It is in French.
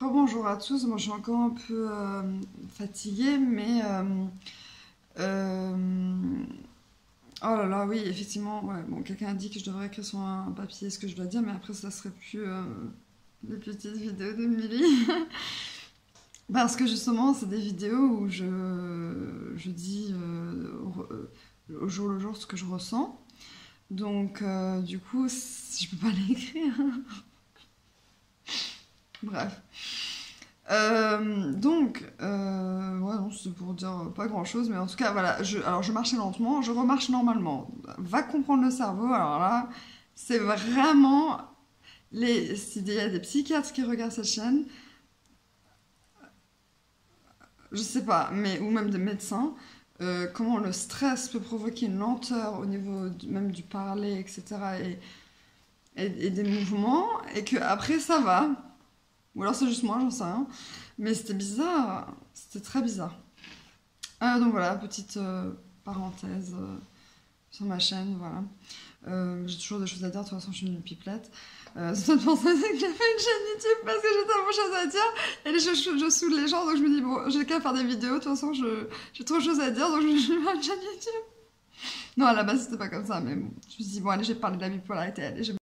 Bonjour à tous, moi je suis encore un peu fatiguée, mais oh là là, oui, effectivement, ouais, bon, quelqu'un a dit que je devrais écrire sur un papier ce que je dois dire, mais après ça serait plus des petites vidéos de Milly. Parce que justement, c'est des vidéos où je dis au jour le jour ce que je ressens. Donc, du coup, je peux pas l'écrire. Bref. Ouais, non, c'est pour dire pas grand chose, mais en tout cas, voilà, alors je marchais lentement, je remarche normalement. Va comprendre le cerveau, alors là, c'est vraiment. S'il y a des psychiatres qui regardent cette chaîne, je sais pas, mais, ou même des médecins, comment le stress peut provoquer une lenteur au niveau même du parler, etc., et des mouvements, et que après ça va. Ou alors c'est juste moi, j'en sais rien. Mais c'était bizarre, c'était très bizarre. Donc voilà, petite parenthèse sur ma chaîne, voilà. J'ai toujours des choses à dire, de toute façon je suis une pipelette. C'est peut-être pour ça que j'ai fait une chaîne YouTube parce que j'ai tellement de choses à dire. Et je saoule les gens, donc je me dis, bon, j'ai qu'à faire des vidéos, de toute façon j'ai trop de choses à dire, donc je vais faire une chaîne YouTube. Non, à la base c'était pas comme ça, mais bon, je me suis dit, bon allez, je vais parler de la bipolarité, allez,